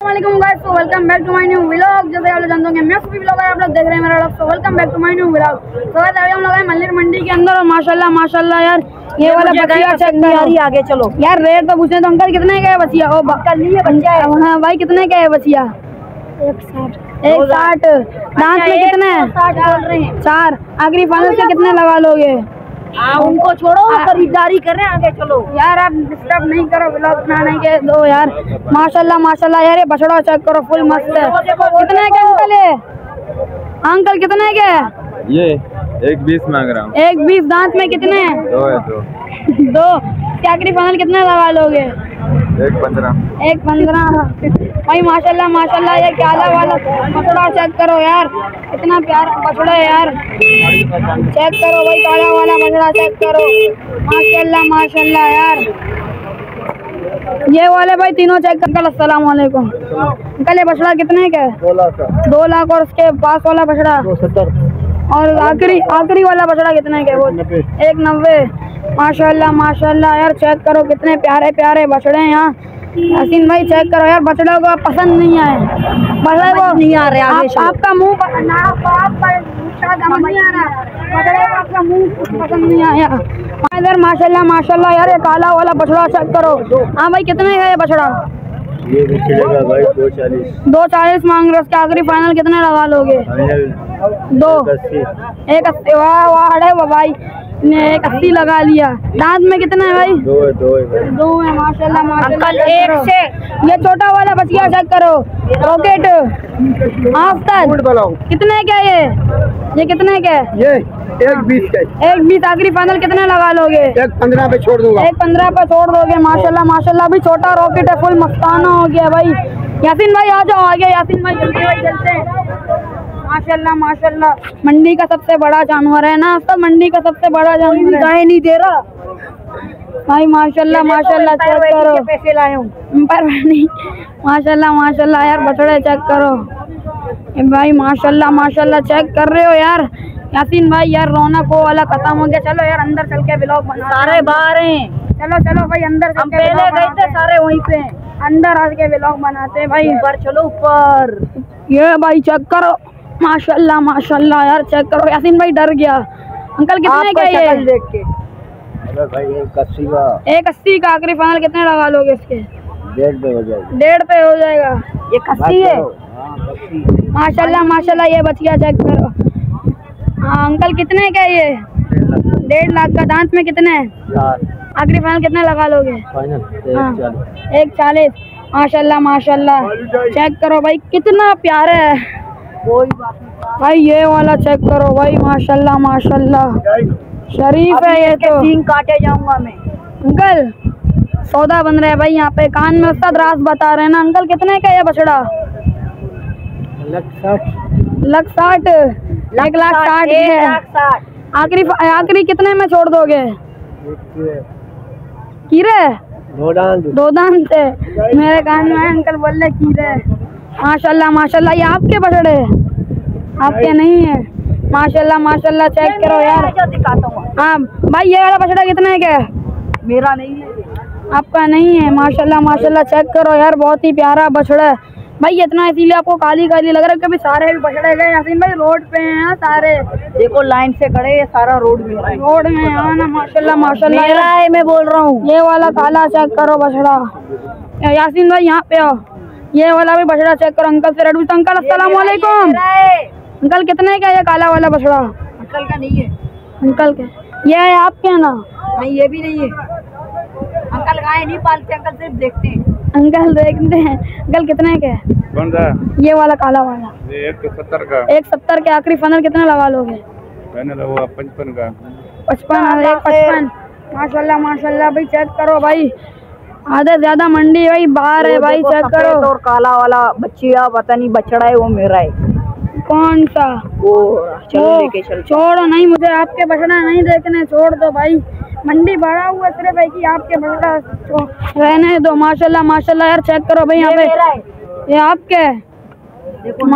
अस्सलामुअलैकुम गाइस, तो welcome back to my new vlog. जैसे आप लोग जानते होंगे मैं सभी ब्लॉगर आप लोग देख रहे हैं मेरा व्लॉग, तो welcome back to my new vlog. तो गाइस अभी हम लोग हैं मल्लिर मंडी के अंदर और माशाल्लाह यार ये वाला बचिया चेक करो। आगे चलो यार, रेट तो पूछने तो अंकल कितने का है बचिया? ओ अंकल नहीं है बच्चा है। हाँ भाई कितने का है बचिया? 160। दांत में कितने? 60 बोल रहे हैं। 4। आखिरी फाइनल से कितने लगा लोगे? उनको छोड़ो, खरीदारी कर रहे हैं, आगे चलो यार। आप डिस्टर्ब नहीं करो, ब्लॉग बनाने के दो यार। माशाल्लाह यार ये बछड़ा चेक करो, फुल मस्त है। कितने के अंकल है? अंकल कितने के? ये 120 मांग रहा हूँ। 120। दांत में कितने? 2 है। 2। आखिरी फाइनल कितने लगा लोगे? 115 भाई माशाल्लाह ये काला वाला बछड़ा चेक करो यार, इतना प्यारा बछड़ा है यार। चेक करो भाई, काला वाला बछड़ा चेक करो। माशाल्लाह यार ये वाले भाई तीनों चेक कर। अंकल अस्सलाम वालेकुम। अंकल ये बछड़ा कितने का है? 2 लाख। और उसके पास वाला बछड़ा 270। और आखिरी वाला बछड़ा कितने का है? वो 190। माशाल्लाह यार चेक करो, कितने प्यारे प्यारे बछड़े हैं यहाँ। यासीन भाई चेक करो यार, बछड़ों को पसंद नहीं आए, बछड़े को नहीं आ रहे। आपका मुंह नहीं आ रहा, बछड़े को आपका मुंह पसंद नहीं आया। इधर माशाल्लाह यार ये काला वाला बछड़ा चेक करो। हाँ भाई कितने का है बछड़ा? ये बिचड़ेगा भाई 240। 240 मांग रहे। उसके आखिरी फाइनल कितने लगा लोगे? 180। वाह भाई ने 180 लगा लिया। दांत में कितना है भाई? 2 है। माशाल्लाह अंकल एक से। ये छोटा वाला बचिया चेक करो, रॉकेट आफ्टर। कितने का ये कितने का? ये 120 का। 120। आखिरी फाइनल कितने लगा लोगे? 115 पे छोड़ दूंगा। 115 पे छोड़ दोगे। माशाल्लाह भी छोटा रॉकेट है, फुल मस्ताना हो गया भाई। यासीन भाई आ जाओ आगे, यासीन भाई जल्दी भाई चलते हैं। माशाल्लाह मंडी का सबसे बड़ा जानवर है ना, सब मंडी का सबसे बड़ा जानवर है। गाय नहीं दे रहा भाई माशाल्लाह चेक करो। पैसे लाए हूँ पर नहीं। माशाल्लाह यार बछड़े चेक करो भाई। माशाल्लाह चेक कर रहे हो यार यासीन भाई। यार रौनक वो वाला खत्म हो गया। चलो यार अंदर चल के व्लॉग बना। सारे बाहर हैं। चलो भाई अंदर। हम पहले गए थे, सारे वहीं पे हैं। अंदर आ के व्लॉग बनाते हैं भाई। ऊपर चलो ऊपर। ये भाई चेक करो, माशाल्लाह यार चेक करो। यासीन भाई डर गया। अंकल कितने का ये? देख के अरे भाई 180 का। 180 का। आखिरी फाइनल कितने लगा लोगे इसके? 1.5 पे हो जाएगा। 1.5 पे हो जाएगा। ये खस्सी है। माशाल्लाह ये बचिया चेक करो। हाँ अंकल कितने का ये? 1.5 लाख का। दांत में कितने? 4। आखिरी फाइनल कितने लगा लोगे? फाइनल 140। माशाल्लाह चेक करो भाई, कितना प्यारा है। कोई बात नहीं भाई ये वाला चेक करो भाई। माशाल्लाह शरीफ है ये तो। सींग काटे जाऊंगा मैं। अंकल सौदा बन रहा है भाई यहाँ पे, कान में उसका राज बता रहे हैं ना। अंकल कितने का ये बछड़ा? 1,60,000। 1,60,000 आखिरी कितने में छोड़ दोगे? कीरे 2 दांत से मेरे कान में अंकल बोल रहे कीरे। माशाल्लाह ये आपके बछड़े आपके नहीं है। माशाल्लाह चेक करो यार। दिखाता हूँ। हाँ भाई ये वाला बछड़ा कितने का है? मेरा नहीं है, आपका नहीं है। माशाल्लाह चेक करो यार, बहुत ही प्यारा बछड़ा है भाई। इतना इसीलिए आपको काली लग रहा है क्योंकि सारे भी बछड़े गए यासीन भाई रोड पे हैं सारे। देखो लाइन से खड़े, ये सारा रोड में हाँ ना। माशाल्लाह मेरा है, मैं बोल रहा हूँ। ये वाला काला चेक करो बछड़ा। यासीन भाई यहाँ पे आओ, ये वाला भी बछड़ा चेक करो। अंकल से रेड। अंकल अस्सलाम वालेकुम। अंकल कितने का ये काला वाला बछड़ा? अंकल का नहीं है। अंकल के ये है आपके ना? नहीं ये भी नहीं है। अंकल गाय नहीं पालते, अंकल सिर्फ देखते हैं। अंकल देखते हैं। अंकल कितने के? कौन सा? ये वाला काला वाला। ये 170 का। 170 के। आखिरी फाइनल कितने लगा लोगे? फाइनल हुआ 55 का। 55। माशाल्लाह भाई चेक करो भाई, आधे ज्यादा मंडी भाई बाहर है भाई। चेक करो। और काला वाला बच्चिया पता नहीं बछड़ा है, वो मेरा है। कौन सा? वो चलो लेके चल। छोड़ो नहीं, मुझे आपके बछड़ा नहीं देखने, छोड़ दो भाई। मंडी भरा हुआ सिर्फ है कि आपके बछड़ा रहने दो। माशाल्लाह यार चेक करो भाई यहाँ पे। ये आपके? देखो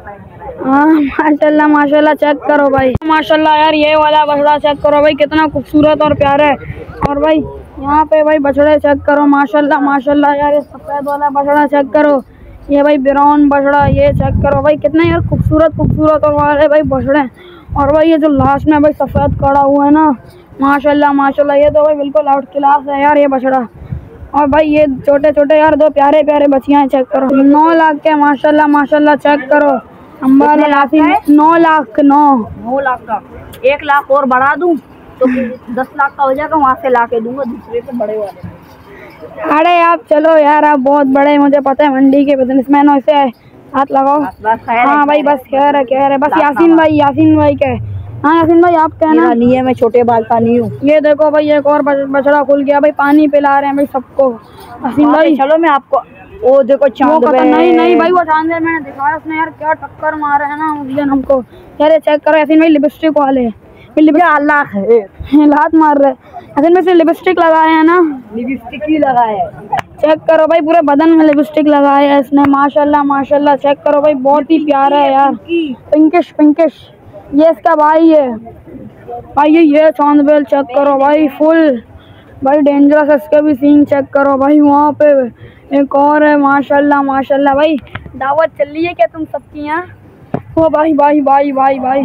माशाल्लाह चेक करो भाई। माशाल्लाह यार ये वाला बछड़ा चेक करो भाई, कितना खूबसूरत और प्यारा है। और भाई यहाँ पे भाई बछड़े चेक करो। माशाल्लाह यार ये सफेद वाला बछड़ा चेक करो, ये भाई ब्राउन बछड़ा, ये चेक करो भाई कितने यार खूबसूरत खूबसूरत और वाले भाई बछड़े। और भाई ये जो लास्ट में भाई सफ़ेद कड़ा हुआ है ना, माशाल्लाह माशाल्लाह, ये तो भाई बिल्कुल आउट क्लास है यार ये बछड़ा। और भाई ये छोटे छोटे यार दो प्यारे प्यारे बच्चियाँ चेक करो, 9 लाख के माशाल्लाह माशाल्लाह, चेक करो। अंबाला यासीन 9 लाख 9 लाख का 1 लाख और बढ़ा दूं तो 10 लाख का हो जाएगा, वहाँ से ला के दूंगा दूसरे से बड़े वाले। अरे आप चलो यार, आप बहुत बड़े, मुझे पता है मंडी के बिजनेसमैनों से हाथ लगाओ। हाँ भाई बस खैर है बस। यासीन भाई के, हाँ यासीन भाई आप कहना नहीं है, मैं छोटे बाल का नहीं हूँ। ये देखो भाई एक और बछड़ा खुल गया भाई, पानी पिला रहे हैं भाई सबको। यासीन भाई चलो मैं आपको वो देखो चांद नहीं भाई वो चांद मैंने दिखाया, उसने यार क्या टक्कर मारे है ना उस दिन हमको। यार ये चेक करो यासीन भाई, लिपस्टिक वाले अल्लाह लात मार रहे यासीन भाई, से लिपस्टिक लगाए हैं ना, लिपस्टिक ही लगाए है। चेक करो भाई पूरे बदन में लिपस्टिक लगाया है इसने, माशाल्लाह माशाल्लाह। चेक करो भाई बहुत ही प्यारा है यार, पिंकिश। ये इसका भाई है भाई, ये चांदबेल चेक करो भाई, फुल भाई डेंजरस। इसके भी सीन चेक करो भाई, वहाँ पे एक और है माशाल्लाह माशाल्लाह। भाई दावत चल रही है क्या तुम सबकी यहाँ? ओ भाई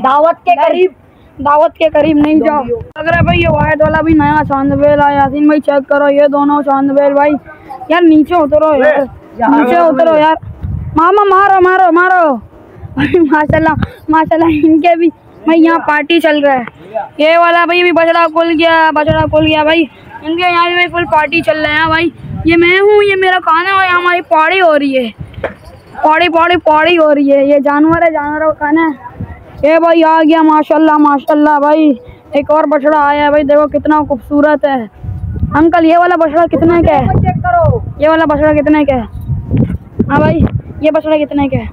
दावत के करीब नहीं जाओ। लग रहा है भाई ये वाइट वाला भी नया चांदबेल है। यासीन भाई चेक करो ये दोनों चांदबेल भाई। यार नीचे उतरो यार, नीचे उतरो यार, मामा मारो भाई माशाल्लाह इनके भी भाई यहाँ पार्टी चल रहा है। ये वाला भाई भी बछड़ा खुल गया भाई, इनके यहाँ भी भाई फुल पार्टी चल रहे हैं भाई। ये मैं हूँ, ये मेरा खाना है, यहाँ हमारी पौड़ी हो रही है, पौड़ी हो रही है। ये जानवर है, जानवरों का खाना है। ये भाई आ गया माशाल्लाह भाई, एक और बछड़ा आया है भाई, देखो कितना खूबसूरत है। अंकल ये वाला बछड़ा कितने का है? चेक करो ये वाला बछड़ा कितने का है? हाँ भाई ये बछड़ा कितने का है?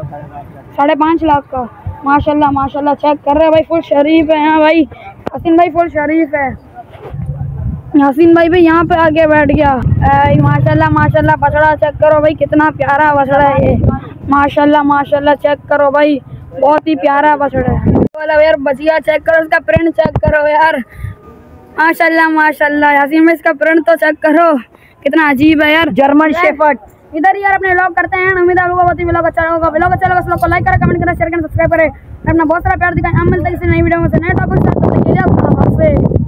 5.5 लाख का, माशाल्लाह। चेक कर रहे हैं भाई, फुल शरीफ है यहाँ भाई। यासीन भाई फुल शरीफ है। यासीन भाई भी यहाँ पे आके बैठ गया। माशाल्लाह बछड़ा चेक करो भाई, कितना प्यारा बछड़ा है ये, माशाल्लाह। चेक करो भाई बहुत ही प्यारा बछड़ा है वाला यार। बचिया चेक करो, उसका प्रिंट चेक करो यार, माशाल्लाह। यासीन भाई इसका प्रिंट तो चेक करो कितना अजीब है यार, जर्मन शेफर्ड। इधर यार अपने व्लॉग करते हैं, उम्मीद है बहुत ही व्लॉग अच्छा होगा। व्लॉग अच्छा लगा तो लाइक करें, कमेंट करें, शेयर करें, सब्सक्राइब करें, अपना बहुत सारा प्यार दिखाएं। हम मिलते हैं किसी नई वीडियो में से नए टॉपिक के साथ।